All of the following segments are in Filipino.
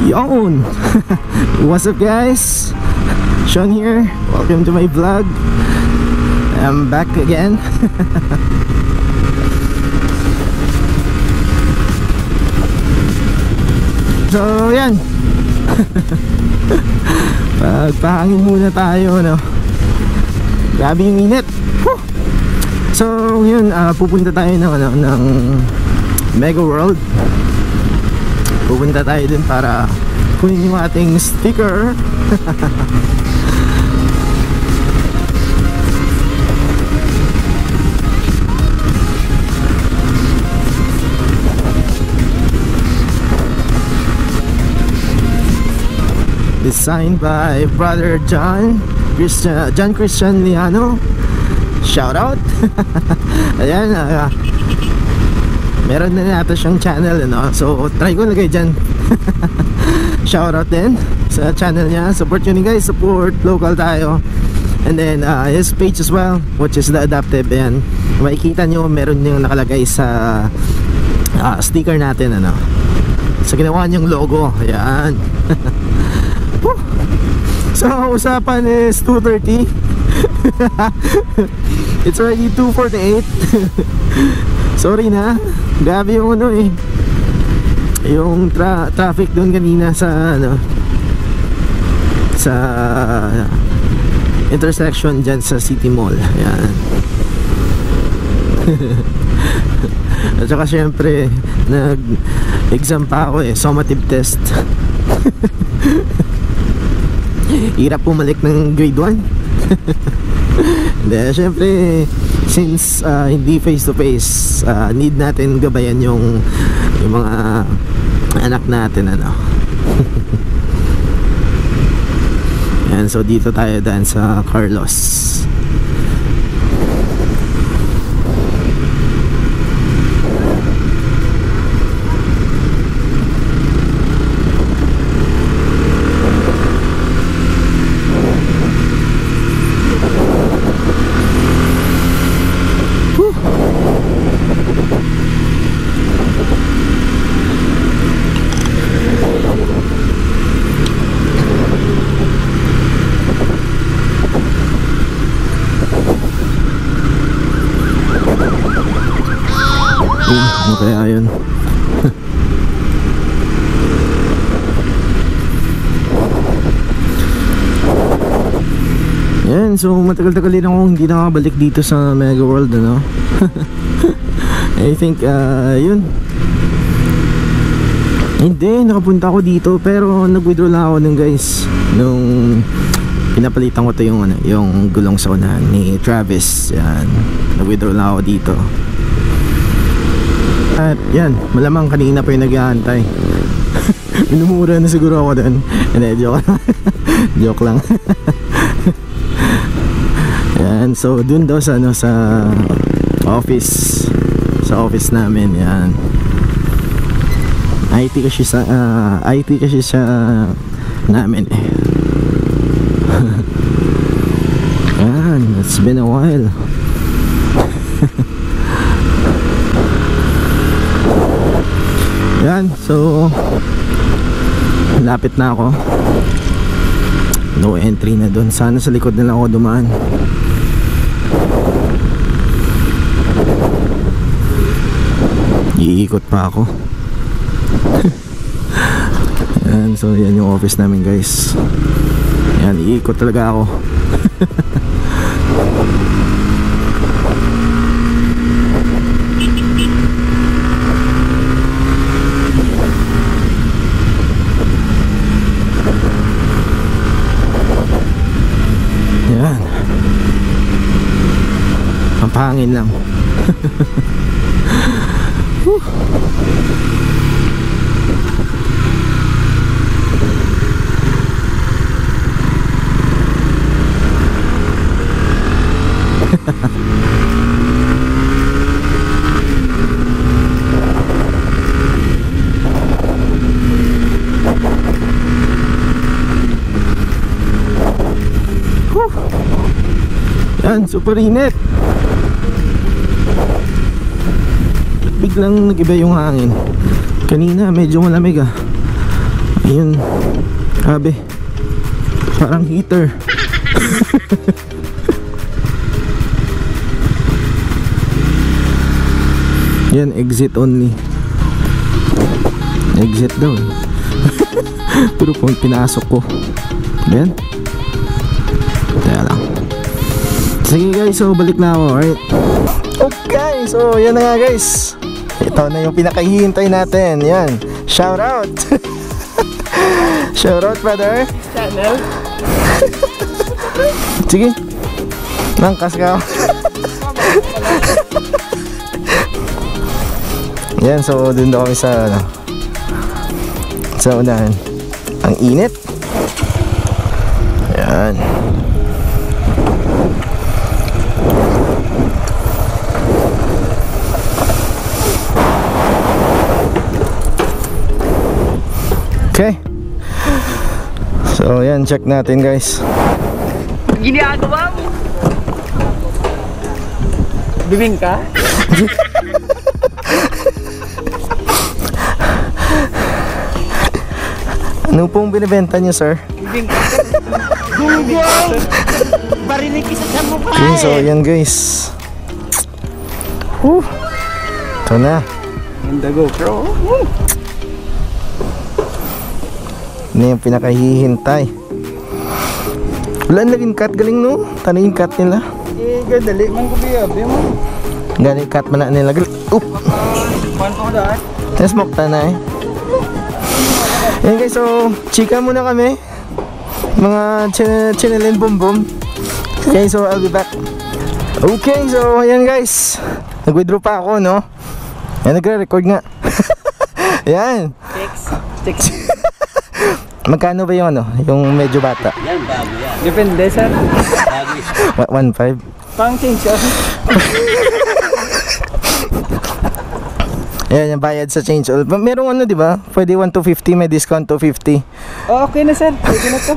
Yon! What's up guys? Sean here. Welcome to my vlog. I'm back again. So yan. Pagpahangin muna tayo, no? Grabe yung init. Whew! So yun, pupunta tayo ng Mega World. Pupunta tayo dun para kunin yung ating sticker. Designed by brother John Christian Liano. Shout out. Ayan, meron na natin siyang channel, no? So try ko lagay dyan. Shout out din sa channel niya. Support yun guys, support local tayo. And then his page as well, which is The Adaptive. Ayan, makikita nyo meron yung nakalagay sa sticker natin, ano, sa ginawa niyang logo. Ayan. So usapan is 2:30. It's already 2:48. Sorry na. Grabe yung ano eh, yung traffic doon kanina sa ano, sa intersection dyan sa City Mall. Ayan. At saka syempre nag-exam pa ako eh, summative test. Hirap bumalik ng grade 1. Then syempre since hindi face to face, need natin gabayan yung mga anak natin, ano. Yan, so dito tayo daan sa Carlos. Ano kaya yun? Yan, so matagal-tagal din ako hindi nakabalik dito sa Mega World, ano. I think yun, hindi, nakapunta ako dito pero nag-withdraw lang ako nun guys, nung pinapalitan ko to yung, ano, yung gulong sa unahan ni Travis. Yan, nag-withdraw lang ako dito. At yan, malamang kanina pa yung nag-aantay. Minumura na siguro ako doon. Hindi, joke lang. Joke lang. Yan, so dun daw sa, ano, sa office, sa office namin. Yan, IT kasi sa namin eh. Yan, it's been a while. Yan, so lapit na ako. No entry na doon. Sana sa likod na lang ako dumaan. Iikot pa ako. Yan, so yan yung office namin guys. Yan, iikot talaga ako. Yan, ang pangin lang. Yan, super init. Biglang nag-iba yung hangin. Kanina medyo malamig ah. Ayun. Grabe. Parang heater. Yan, exit only. Exit daw eh. Puro pong pinasok ko. Yan. Kaya lang. Sige guys, so balik na ako, alright? Okay, so yan na nga guys. Ito na yung pinakahihintay natin. Yan, shout out. Shout out brother. Channel. Sige. Nangkas ka. Yan, so dun daw kami sa ano, sa unahan. Ang init. Yan. Okay. So yan, check natin guys. Ginagawa mo. Bibing ka? Ano pong binibenta niyo, sir? Bibing ka? Gugong! Barinig isa sa mukha Okay, so yan guys. Ito na. And the GoPro. Ano yung pinakahihintay. Wala naging cut, galing no? Tano yung cut nila? Eh, gadali man ko biyabi mo. Galing cut man na nila. Oop! Man ko daan. Na-smoke ta na eh. Yan guys, so chika muna kami. Mga channel and boom boom. Okay, so I'll be back. Okay, so ayan guys. Nag-withdraw pa ako, no? Yan, nagre-record nga. Yan. Six. Magkano ba yung ano? Yung medyo bata? Yan, bago yan. Depende, sir. 1.5. Pang change yun. Ayan, yung bayad sa change oil. Merong ano, di ba? Pwede 1 to 50, may discount to 50. Oh, okay na, sir. Pwede na to.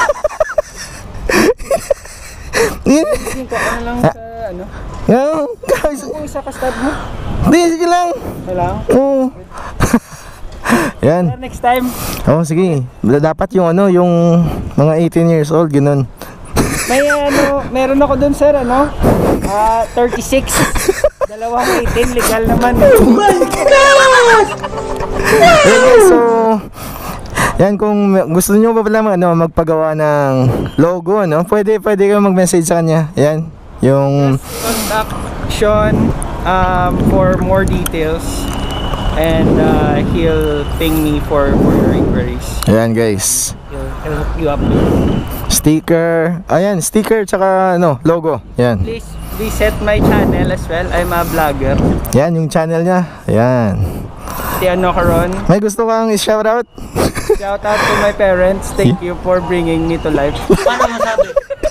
Sige ko, ano lang sa ano? Guys. Kung isa ka stab mo. Hindi, sige lang. Kailangan. Oo. Yan. Next time. Oo, sige. Dapat yung ano, yung mga 18 years old, ganun. May ano, meron ako dun, sir, ano? 36. Dalawang 18, legal naman. Oh my God! Hey guys, so yan, kung gusto niyo pa pala ano, magpagawa ng logo, no? Pwede kayo mag-message sa kanya. Yan, yung contact Sean for more details, and he'll ping me for your inquiries. Ayan guys, He'll hook you up. sticker, ayan, sticker tsaka ano, logo. Yan. Please visit my channel as well. I'm a vlogger. Yan yung channel niya. Ayan. Si ano Karon. May gusto kang i-shout out? Shout out to my parents. Thank you for bringing me to life. Paano masabi?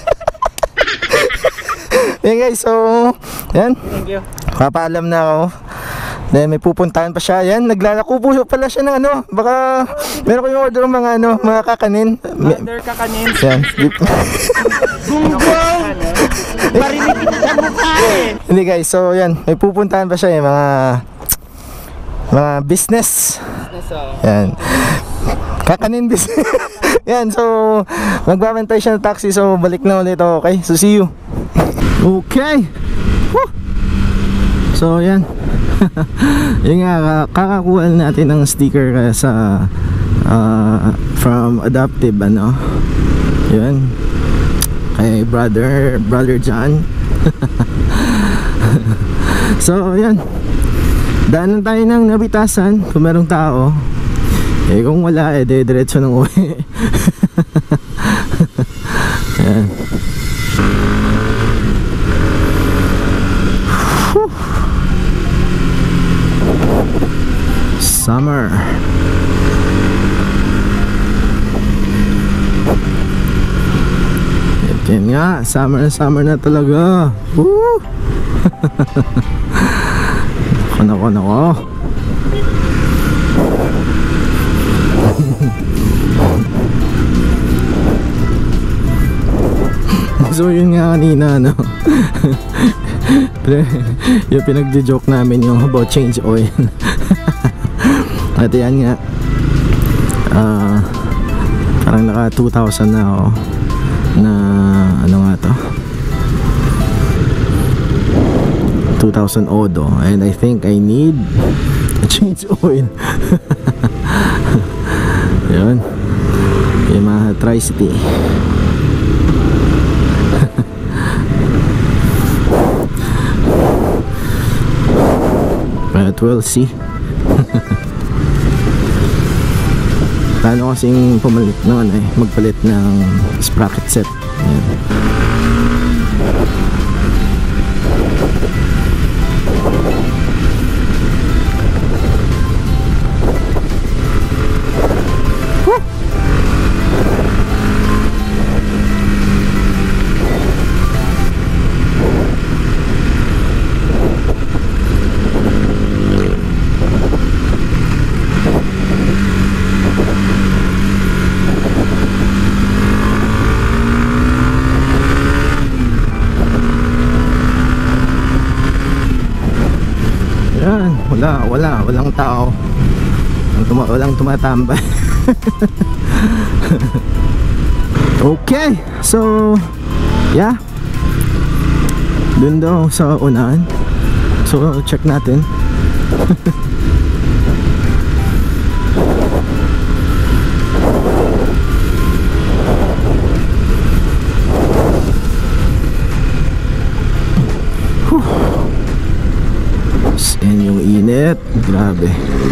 Yan guys, so yan. Thank you. Papaalam na ako. Then may pupuntahan pa siya. Yan, naglalako po pala siya ng ano. Baka meron ko yung order ng mga ano, mga kakanin. Mother kakanin. Yan. Gunggong! Marinig kita sa mukha eh. Hindi guys, so yan, may pupuntahan pa siya mga business. Yan. Kakanin business. Yan, so magbabantay siya ng taxi, so balik na ulit ako, okay? So see you. Okay. Woo! So yan. Yung nga, kakakuha natin ng sticker sa from Adaptive, ano. Yun. Kay brother John. So yan, daanan tayo ng Nabitasan kung merong tao. Eh kung wala, eh diretso ng uwi. Yan. Summer. Yan nga, summer na talaga. Woo! Nako. So yun nga kanina, no? Yung pinagjo-joke namin yung about change oil. At yan nga, Parang naka 2,000 na ako na ano nga to, 2,000 odo, and I think I need a change oil. Yun yung mga Tri-City. But we'll see. Plano kasing pumalit noon magpalit ng sprocket set. Ayan. Walang tao, walang tumatambay. Okay, so yeah, dun daw sa unahan, so check natin. And yung init, grabe.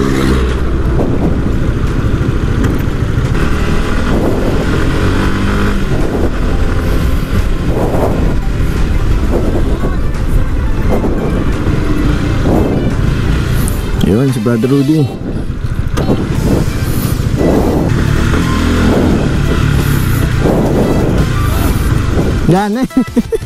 Yun si Brother Rudy. Yan eh.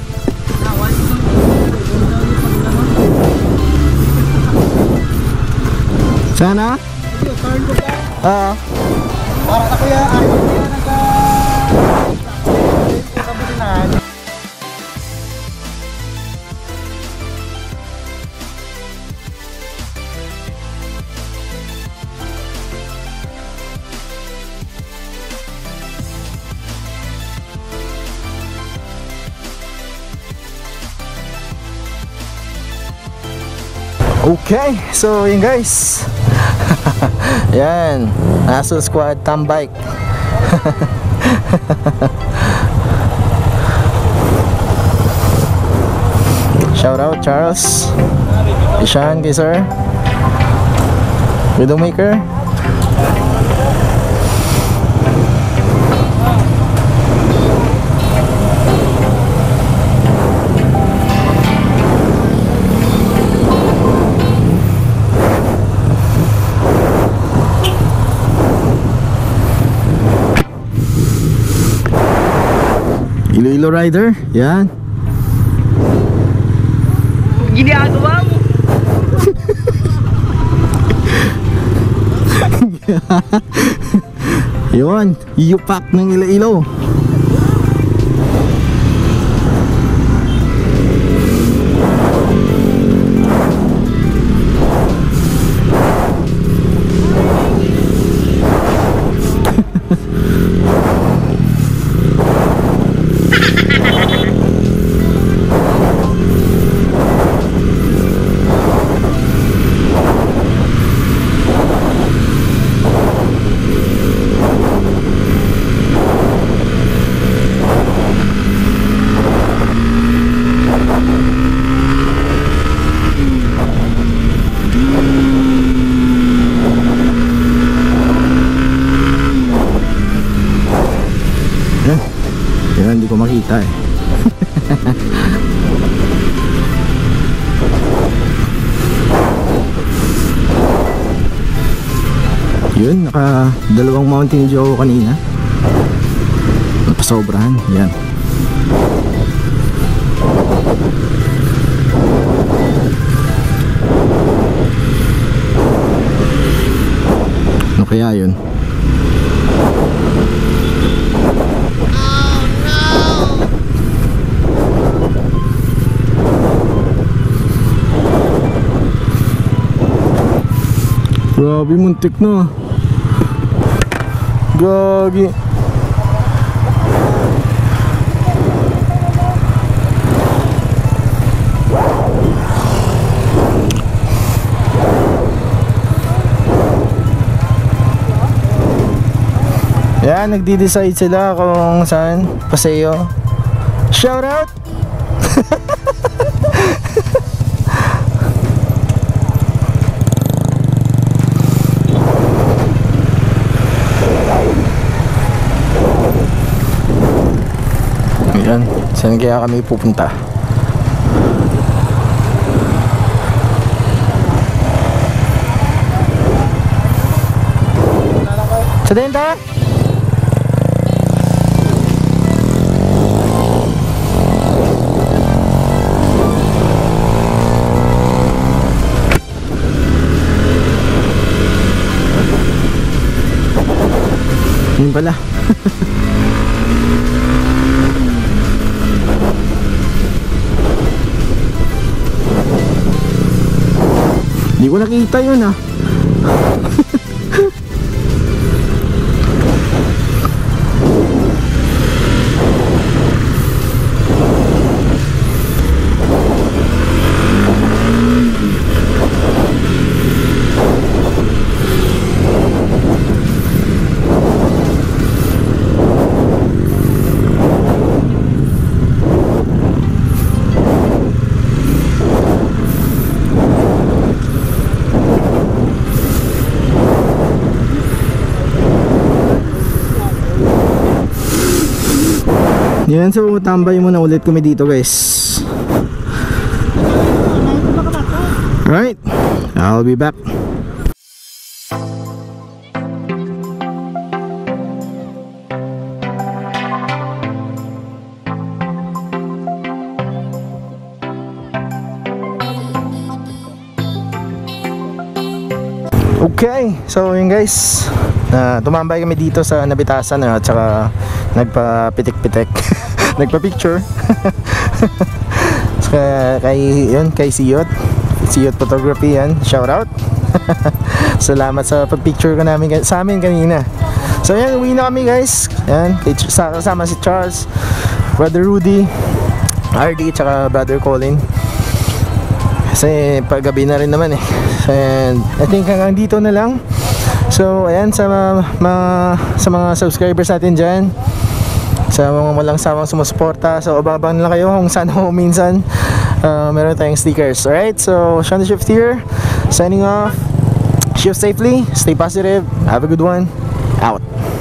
Sana? Turn ko pa. Para na kuya, ayaw niya nagkabulinan. Okay, so yun guys. Yan, Aso Squad Tambike. Shout out Charles, Ishan, sir, Widowmaker. Iloilo Rider, yan. Ginagawa mo. Yun, yupak ng Iloilo. Yan, hindi ko makita eh. Yun, naka dalawang Mountain Dew ako kanina. Napasobrahan, yan. Ano kaya yun? Grabe, muntik na. Gagi. Yan, nagdi-decide sila kung saan paseo. Shout out! Ayan, saan kaya kami pupunta? Sa denta? Yun pala. Hindi ko nakita yun ah. Yan, so tambay muna ulit kami dito guys. Alright, I'll be back. Okay, so yun guys, tumambay kami dito sa Nabitasan at saka nagpa-pitik-pitik. Nagpa-picture. So, kay Siyot Photography yan, shout out. Salamat sa pag-picture ka namin sa amin kanina. So yan, uwi na kami guys. Yan, kasama si Charles, Brother Rudy, RD, tsaka Brother Colin. Kasi paggabi na rin naman eh. And I think hanggang dito na lang. So ayan, sa mga subscribers natin dyan, sa mga walang sawang sumusuporta, so abang-abang na lang kayo kung saan o minsan meron tayong stickers. Alright, so Sean the Shift here, signing off. Shift safely, stay positive, have a good one, out.